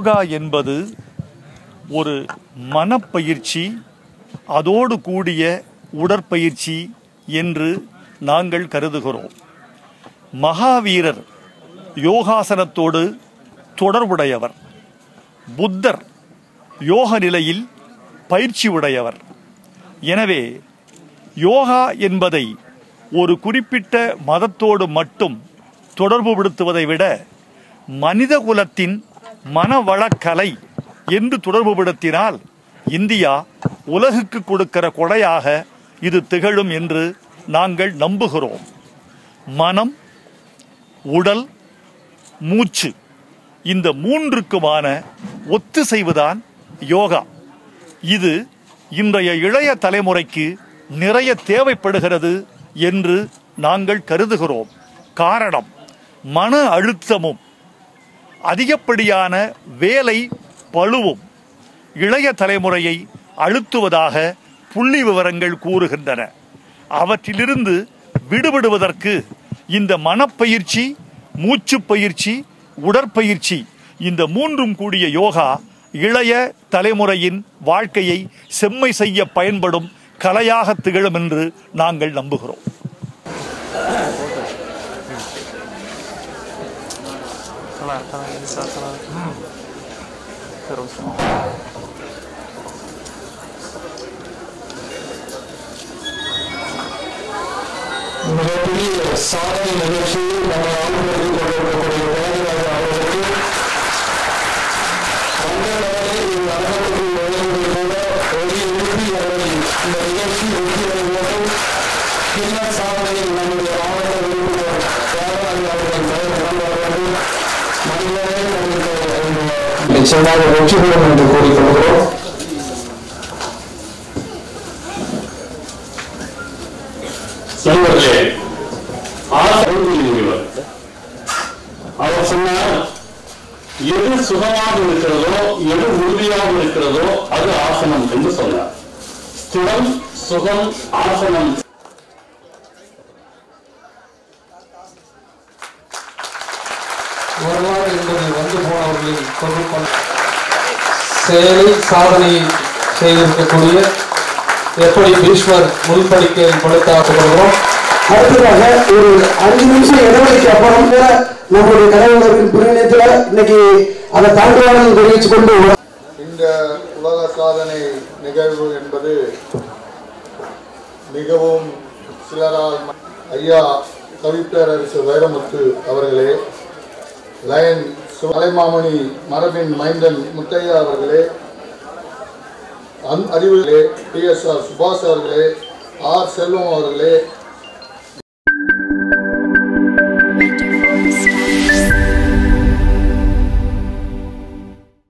யோகா என்பது ஒரு மனப்பயிற்சி, அதோடு கூடிய உடற்பயிற்சி என்று நாங்கள் கருதுகிறோம். மகாவீரர் யோகாசனத்தோடு தொடர்புடையவர். புத்தர் யோக நிலையில் பயிற்சி உடையவர். எனவே யோகா என்பதை ஒரு குறிப்பிட்ட மதத்தோடு மட்டும் தொடர்புபடுத்துவதை விட மனித குலத்தின் மனவளக்கலை என்று தொடர்புபடுத்தினால் இந்தியா உலகுக்கு கொடுக்கிற கொடையாக இது திகழும் என்று நாங்கள் நம்புகிறோம். மனம், உடல், மூச்சு இந்த மூன்றுக்குமான ஒத்திசைவுதான் யோகா. இது இன்றைய இளைய தலைமுறைக்கு நிறைய தேவைப்படுகிறது என்று நாங்கள் கருதுகிறோம். காரணம், மன அழுத்தமும் அதிகப்படியான வேலை பளுவும் இளைய தலைமுறையை அழுத்துவதாக புள்ளி விவரங்கள் கூறுகின்றன. அவற்றிலிருந்து விடுபடுவதற்கு இந்த மனப்பயிற்சி, மூச்சு பயிற்சி, உடற்பயிற்சி இந்த மூன்றும் கூடிய யோகா இளைய தலைமுறையின் வாழ்க்கையை செம்மை செய்ய பயன்படும் கலையாக திகழும் என்று நாங்கள் நம்புகிறோம். மிகப்பெரிய சாதனை நிகழ்ச்சியில் நம்ம ஆளுநர்கள் கொண்டிருக்கக்கூடிய வேலைவாய்ப்பு அவர்களுக்கு அரங்கத்தில் கூட ஒளி எழுப்பி அவர்கள் இந்த நிகழ்ச்சி வெற்றியடைவோம். பின்னர் சாதனையில் நம்முடைய மாவட்ட உறுப்பினர் தேவராஜ் அவர்கள் தலைவர்கள் மனிதனே நமக்கு நிச்சயமாக வெற்றி பெறும் என்று கூறிக்கொள்கிறோம். நண்பர்களே, அவர் சொன்னார், எது சுகமாக இருக்கிறதோ, எது உறுதியாக இருக்கிறதோ அது ஆசனம் என்று சொன்னார். ஸ்திரம், சுகம், ஆசனம். வரலாறு என்பது வந்து போனவர்களின் பொருட்கள் செயலில் சாதனை செய்திருக்கக்கூடிய எப்படி பீஷ்மர் முன்படிக்கையில் கொடுத்தாக்கப்படுகிறோம். அடுத்ததாக ஒரு 5 நிமிஷம் இடைவெளிக்கு அப்புறம் கூட நம்முடைய கடவுளரின் புரிநிலையத்தில் இன்னைக்கு அதை தாண்டுவார்கள் தெரிவித்துக் கொண்டு இந்த உலக சாதனை நிகழ்வு என்பது மிகவும் சிலரால் ஐயா கவிப்பேரரசு வைரமுத்து அவர்களே, லயன் அலைமாமணி மரபின் மைந்தன் முத்தையா அவர்களே, அறிவுகளே, PSR சுபாஷ் அவர்களே, R செல்வம் அவர்களே,